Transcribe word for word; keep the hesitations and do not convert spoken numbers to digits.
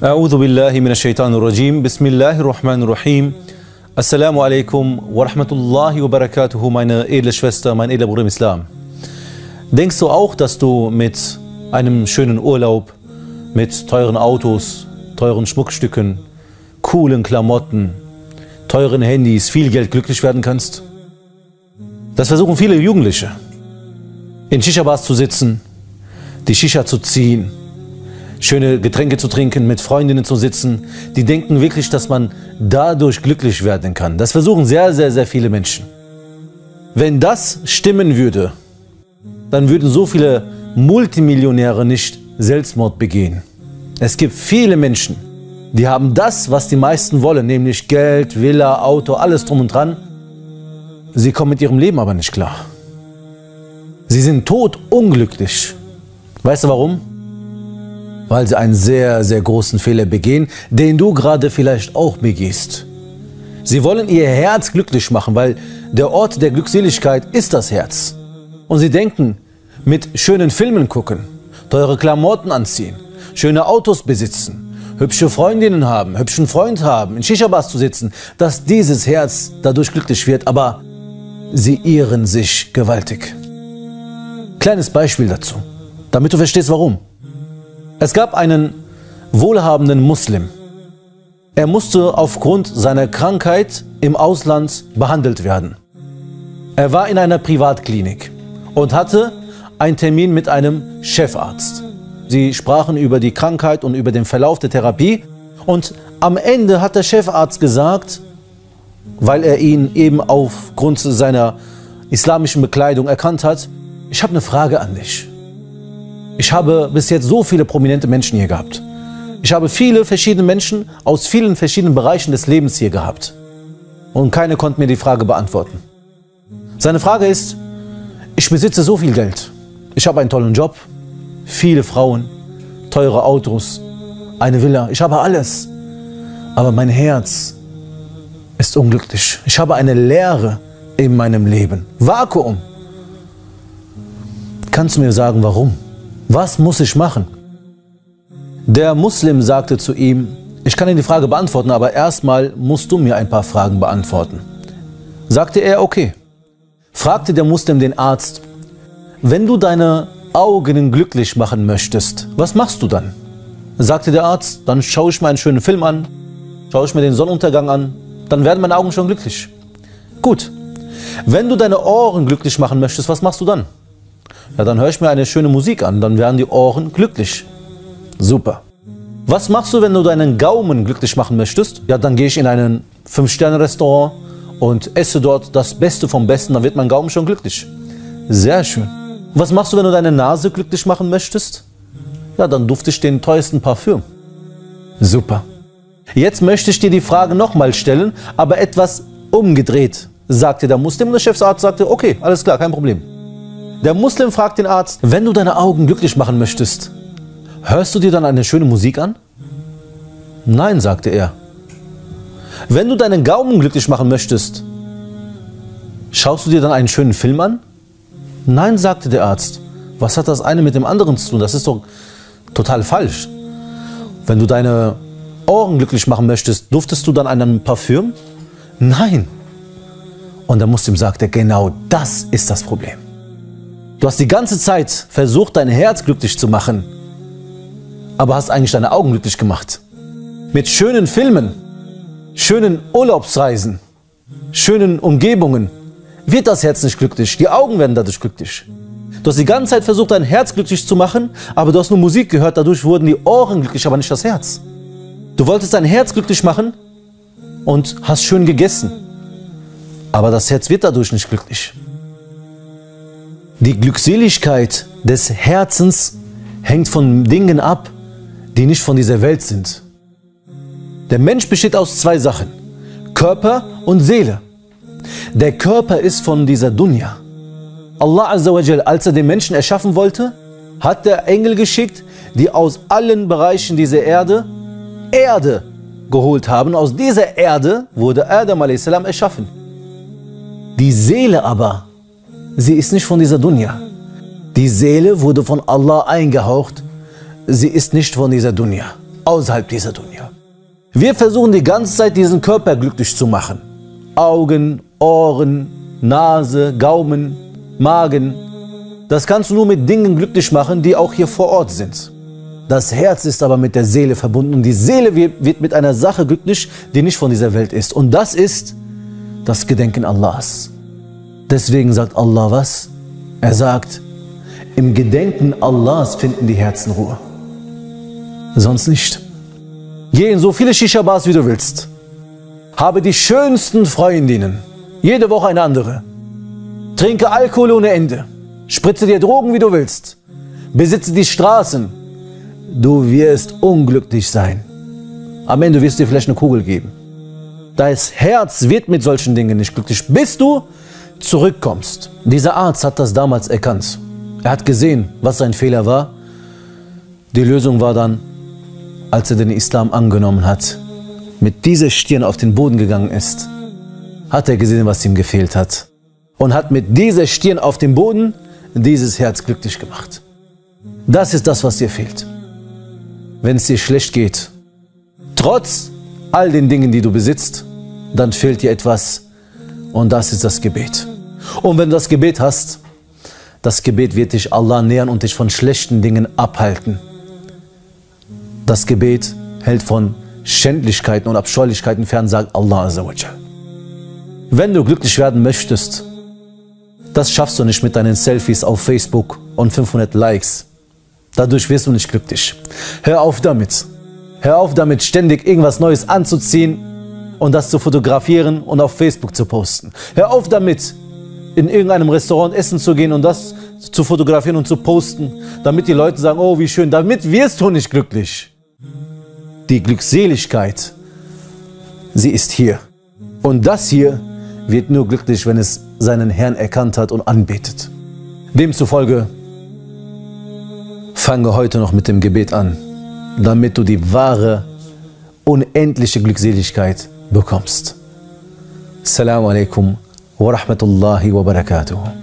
A'udhu billahi minash shaitanir rajim. Bismillahir rahmanir rahim. Assalamu alaikum wa rahmatullahi wa barakatuhu, meine edle Schwester, mein edler Bruder im Islam. Denkst du auch, dass du mit einem schönen Urlaub, mit teuren Autos, teuren Schmuckstücken, coolen Klamotten, teuren Handys, viel Geld glücklich werden kannst? Das versuchen viele Jugendliche. In Shisha-Bars zu sitzen, die Shisha zu ziehen, schöne Getränke zu trinken, mit Freundinnen zu sitzen. Die denken wirklich, dass man dadurch glücklich werden kann. Das versuchen sehr, sehr, sehr viele Menschen. Wenn das stimmen würde, dann würden so viele Multimillionäre nicht Selbstmord begehen. Es gibt viele Menschen, die haben das, was die meisten wollen, nämlich Geld, Villa, Auto, alles drum und dran. Sie kommen mit ihrem Leben aber nicht klar. Sie sind todunglücklich. Weißt du warum? Weil sie einen sehr, sehr großen Fehler begehen, den du gerade vielleicht auch begehst. Sie wollen ihr Herz glücklich machen, weil der Ort der Glückseligkeit ist das Herz. Und sie denken, mit schönen Filmen gucken, teure Klamotten anziehen, schöne Autos besitzen, hübsche Freundinnen haben, hübschen Freund haben, in Shisha-Bars zu sitzen, dass dieses Herz dadurch glücklich wird, aber sie irren sich gewaltig. Kleines Beispiel dazu, damit du verstehst, warum. Es gab einen wohlhabenden Muslim. Er musste aufgrund seiner Krankheit im Ausland behandelt werden. Er war in einer Privatklinik und hatte einen Termin mit einem Chefarzt. Sie sprachen über die Krankheit und über den Verlauf der Therapie. Und am Ende hat der Chefarzt gesagt, weil er ihn eben aufgrund seiner islamischen Bekleidung erkannt hat: Ich habe eine Frage an dich. Ich habe bis jetzt so viele prominente Menschen hier gehabt. Ich habe viele verschiedene Menschen aus vielen verschiedenen Bereichen des Lebens hier gehabt. Und keiner konnte mir die Frage beantworten. Seine Frage ist: Ich besitze so viel Geld. Ich habe einen tollen Job, viele Frauen, teure Autos, eine Villa. Ich habe alles. Aber mein Herz ist unglücklich. Ich habe eine Leere in meinem Leben. Vakuum. Kannst du mir sagen, warum? Was muss ich machen? Der Muslim sagte zu ihm: Ich kann dir die Frage beantworten, aber erstmal musst du mir ein paar Fragen beantworten. Sagte er: Okay. Fragte der Muslim den Arzt: Wenn du deine Augen glücklich machen möchtest, was machst du dann? Sagte der Arzt: Dann schaue ich mir einen schönen Film an, schaue ich mir den Sonnenuntergang an, dann werden meine Augen schon glücklich. Gut. Wenn du deine Ohren glücklich machen möchtest, was machst du dann? Ja, dann höre ich mir eine schöne Musik an, dann werden die Ohren glücklich. Super. Was machst du, wenn du deinen Gaumen glücklich machen möchtest? Ja, dann gehe ich in ein fünf Sterne Restaurant und esse dort das Beste vom Besten, dann wird mein Gaumen schon glücklich. Sehr schön. Was machst du, wenn du deine Nase glücklich machen möchtest? Ja, dann dufte ich den teuersten Parfüm. Super. Jetzt möchte ich dir die Frage nochmal stellen, aber etwas umgedreht, sagte der Muslim. Und der Chefsarzt sagte: Okay, alles klar, kein Problem. Der Muslim fragt den Arzt: Wenn du deine Augen glücklich machen möchtest, hörst du dir dann eine schöne Musik an? Nein, sagte er. Wenn du deinen Gaumen glücklich machen möchtest, schaust du dir dann einen schönen Film an? Nein, sagte der Arzt. Was hat das eine mit dem anderen zu tun? Das ist doch total falsch. Wenn du deine Ohren glücklich machen möchtest, duftest du dann einen Parfüm? Nein. Und der Muslim sagte: Genau das ist das Problem. Du hast die ganze Zeit versucht, dein Herz glücklich zu machen, aber hast eigentlich deine Augen glücklich gemacht. Mit schönen Filmen, schönen Urlaubsreisen, schönen Umgebungen wird das Herz nicht glücklich, die Augen werden dadurch glücklich. Du hast die ganze Zeit versucht, dein Herz glücklich zu machen, aber du hast nur Musik gehört, dadurch wurden die Ohren glücklich, aber nicht das Herz. Du wolltest dein Herz glücklich machen und hast schön gegessen, aber das Herz wird dadurch nicht glücklich. Die Glückseligkeit des Herzens hängt von Dingen ab, die nicht von dieser Welt sind. Der Mensch besteht aus zwei Sachen: Körper und Seele. Der Körper ist von dieser Dunya. Allah Azza wa Jal, als er den Menschen erschaffen wollte, hat der Engel geschickt, die aus allen Bereichen dieser Erde Erde geholt haben. Aus dieser Erde wurde Adam a s. erschaffen. Die Seele aber, sie ist nicht von dieser Dunya. Die Seele wurde von Allah eingehaucht. Sie ist nicht von dieser Dunya. außerhalb dieser Dunya. Wir versuchen die ganze Zeit, diesen Körper glücklich zu machen. Augen, Ohren, Nase, Gaumen, Magen. Das kannst du nur mit Dingen glücklich machen, die auch hier vor Ort sind. Das Herz ist aber mit der Seele verbunden und die Seele wird mit einer Sache glücklich, die nicht von dieser Welt ist. Und das ist das Gedenken Allahs. Deswegen sagt Allah was? Er sagt, im Gedenken Allahs finden die Herzen Ruhe. Sonst nicht. Geh in so viele Shisha-Bars, wie du willst. Habe die schönsten Freundinnen. Jede Woche eine andere. Trinke Alkohol ohne Ende. Spritze dir Drogen, wie du willst. Besitze die Straßen. Du wirst unglücklich sein. Am Ende wirst du dir vielleicht eine Kugel geben. Dein Herz wird mit solchen Dingen nicht glücklich, bis du zurückkommst. Dieser Arzt hat das damals erkannt. Er hat gesehen, was sein Fehler war. Die Lösung war dann, als er den Islam angenommen hat, mit dieser Stirn auf den Boden gegangen ist, hat er gesehen, was ihm gefehlt hat. Und hat mit dieser Stirn auf dem Boden dieses Herz glücklich gemacht. Das ist das, was dir fehlt. Wenn es dir schlecht geht, trotz all den Dingen, die du besitzt, dann fehlt dir etwas und das ist das Gebet. Und wenn du das Gebet hast, das Gebet wird dich Allah nähern und dich von schlechten Dingen abhalten. Das Gebet hält von Schändlichkeiten und Abscheulichkeiten fern, sagt Allah Azza wa Jal. Wenn du glücklich werden möchtest, das schaffst du nicht mit deinen Selfies auf Facebook und fünfhundert Likes. Dadurch wirst du nicht glücklich. Hör auf damit. Hör auf damit, ständig irgendwas Neues anzuziehen und das zu fotografieren und auf Facebook zu posten. Hör auf damit, in irgendeinem Restaurant essen zu gehen und das zu fotografieren und zu posten, damit die Leute sagen, oh wie schön, damit wirst du nicht glücklich. Die Glückseligkeit, sie ist hier. Und das hier wird nur glücklich, wenn es seinen Herrn erkannt hat und anbetet. Demzufolge fange heute noch mit dem Gebet an, damit du die wahre, unendliche Glückseligkeit bekommst. Assalamu alaikum wa rahmatullahi wa barakatuh.